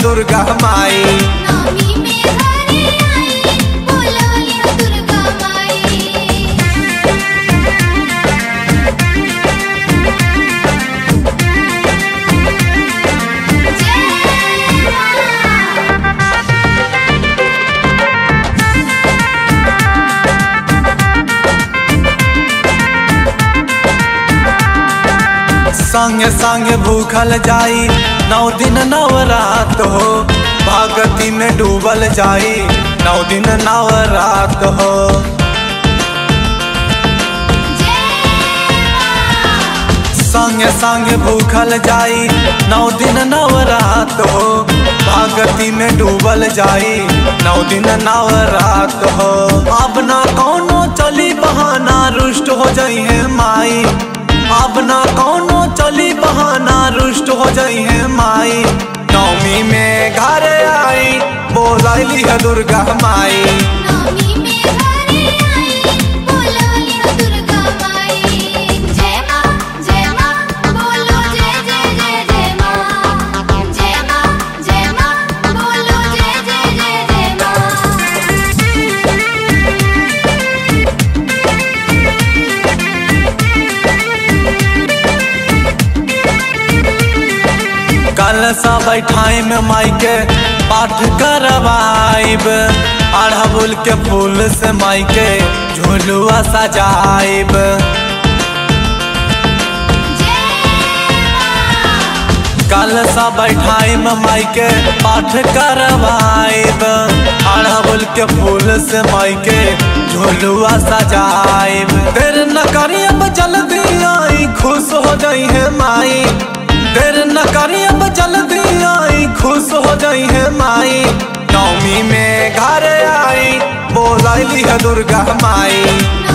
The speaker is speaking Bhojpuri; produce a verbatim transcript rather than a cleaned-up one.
दुर्गा माई। नवमी में घरे आई बोलवली है दुर्गा माई। संगे संगे भूखल जाई नौ दिन नवरात हो, भगती में डूबल जाई नौ दिन नवरात हो। संगे संगे भूखल जाई नौ दिन नवरात हो, भगती में डूबल जाई नौ दिन नवरात हो। अब ना कौनो चली बहाना रुष्ट हो जाई है माई, अब ना कौनो चली बहाना रुष्ट हो जाई है माई। नवमी में घर आई बोलैली है दुर्गा माई। नवमी में घरे आई बोलवली है दुर्गा माई। जय माँ जय माँ बोलो जय जय जय जय माँ। जय माँ जय माँ बोलो जय जय जय जय माँ। कल सा बैठाई में माई के पाठ करवाइब, अड़हुल के फूल से माई के झुलुआ सजाइब। कल सा बैठाई में माई के पाठ करवाइब, अड़हुल के फूल से माई के झुलुआ सजाइब। देर न करी अब जल्दी आई खुश हो जाई है माई, देर न करी अब जल्दी आई खुश हो जाई है माई। नवमी में घर आई बोलैली है दुर्गा माई।